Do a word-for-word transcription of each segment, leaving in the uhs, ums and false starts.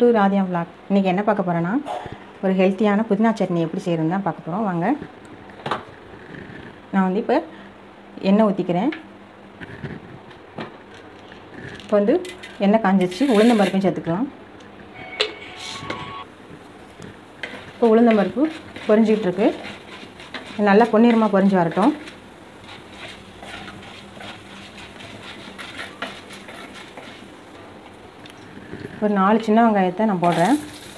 To ராதியா vlog. இன்றைக்கி என்ன பார்க்க போகிறேன்னா ஒரு ஹெல்த்தியான புதினா சட்னி எப்படி செய்கிறதுன்னு தான் பார்க்க போகிறோம். வாங்க. நான் வந்து இப்போ எண்ணெய் ஊற்றிக்கிறேன். இப்போ வந்து எண்ணெய் காஞ்சிச்சு. உளுந்தம் பருப்பையும் சேர்த்துக்கலாம். இப்போ உளுந்தம் பருப்பு பொரிஞ்சிக்கிட்டு இருக்கு. நல்லா பொன்னிறமாக பொரிஞ்சு வரட்டும். ஒரு நாலு சின்ன வெங்காயத்தை நான் போடுறேன்.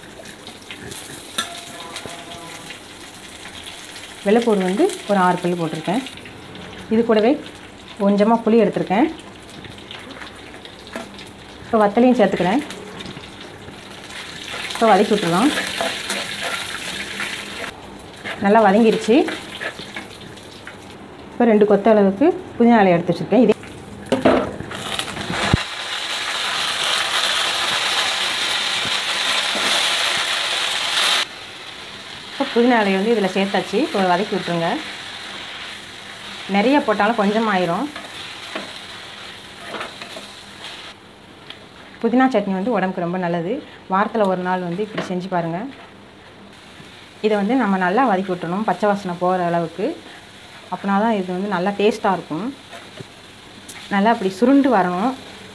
வெள்ளைப்பூடு வந்து ஒரு ஆறு பல்லு போட்டிருக்கேன். இது கூடவே கொஞ்சமாக புளி எடுத்திருக்கேன். இப்போ வத்தலையும் சேர்த்துக்கிறேன். இப்போ வதக்கி விட்டுடலாம். நல்லா வதங்கிருச்சு. இப்போ ரெண்டு கொத்த அளவுக்கு புதினா இலை எடுத்து வச்சுருக்கேன். இதே இப்போ புதினா இலையை வந்து இதில் சேர்த்தாச்சு. இப்போ வதக்கி விட்டுருங்க. நிறைய போட்டாலும் கொஞ்சம் ஆயிரும். புதினா சட்னி வந்து உடம்புக்கு ரொம்ப நல்லது. வாரத்தில் ஒரு நாள் வந்து இப்படி செஞ்சு பாருங்கள். இதை வந்து நம்ம நல்லா வதக்கி விட்டுறணும், பச்சை வாசனை போகிற அளவுக்கு. அப்படின்னா தான் இது வந்து நல்லா டேஸ்ட்டாக இருக்கும். நல்லா அப்படி சுருண்டு வரணும்.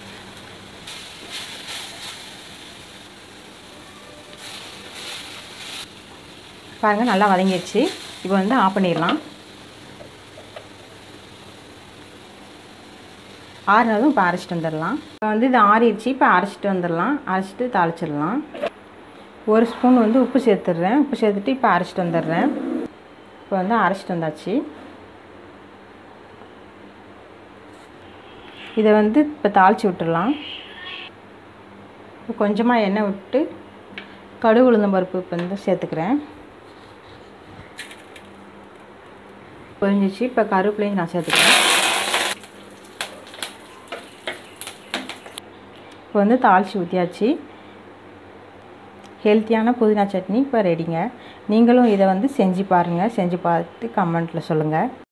பாருங்கள், நல்லா வதங்கிடுச்சு. இப்போ வந்து ஆஃப் பண்ணிடலாம். ஆறுனதும் இப்போ அரைச்சிட்டு வந்துடலாம். இப்போ வந்து இது ஆறிடுச்சு. இப்போ அரைச்சிட்டு வந்துடலாம். அரைச்சிட்டு தாளிச்சிடலாம். ஒரு ஸ்பூன் வந்து உப்பு சேர்த்துடுறேன். உப்பு சேர்த்துட்டு இப்போ அரைச்சிட்டு வந்துடுறேன். இப்போ வந்து அரைச்சிட்டு வந்தாச்சு. இதை வந்து இப்போ தாளித்து விட்டுடலாம். இப்போ கொஞ்சமாக எண்ணெய் விட்டு கடுகு உளுந்தம் பருப்பு இப்போ வந்து சேர்த்துக்கிறேன். பொரிஞ்சிச்சு. இப்போ கருவேப்பிலையும் நான் சேர்த்துக்கிறேன். இப்போ வந்து தாளித்து ஊற்றியாச்சு. ஹெல்த்தியான புதினா சட்னி இப்போ ரெடிங்க. நீங்களும் இதை வந்து செஞ்சு பாருங்கள். செஞ்சு பார்த்து கமெண்ட்டில் சொல்லுங்கள்.